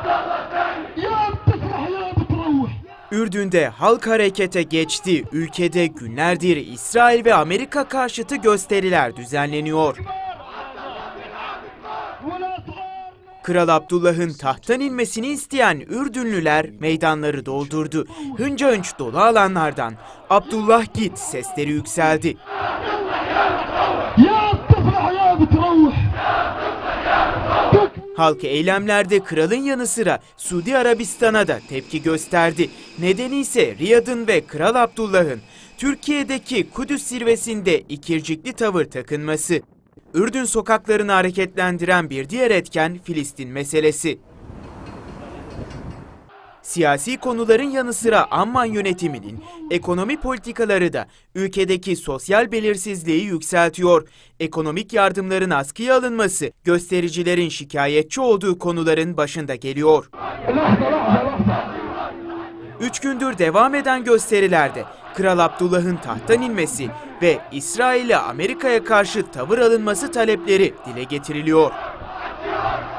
Ürdün'de halk harekete geçti. Ülkede günlerdir İsrail ve Amerika karşıtı gösteriler düzenleniyor. Kral Abdullah'ın tahttan inmesini isteyen Ürdünlüler meydanları doldurdu. Hınca hınç dolu alanlardan "Abdullah git" sesleri yükseldi. Halk eylemlerde kralın yanı sıra Suudi Arabistan'a da tepki gösterdi. Nedeni ise Riyad'ın ve Kral Abdullah'ın Türkiye'deki Kudüs zirvesinde ikircikli tavır takınması. Ürdün sokaklarını hareketlendiren bir diğer etken Filistin meselesi. Siyasi konuların yanı sıra Amman yönetiminin ekonomi politikaları da ülkedeki sosyal belirsizliği yükseltiyor. Ekonomik yardımların askıya alınması göstericilerin şikayetçi olduğu konuların başında geliyor. 3 gündür devam eden gösterilerde Kral Abdullah'ın tahttan inmesi ve İsrail'e Amerika'ya karşı tavır alınması talepleri dile getiriliyor.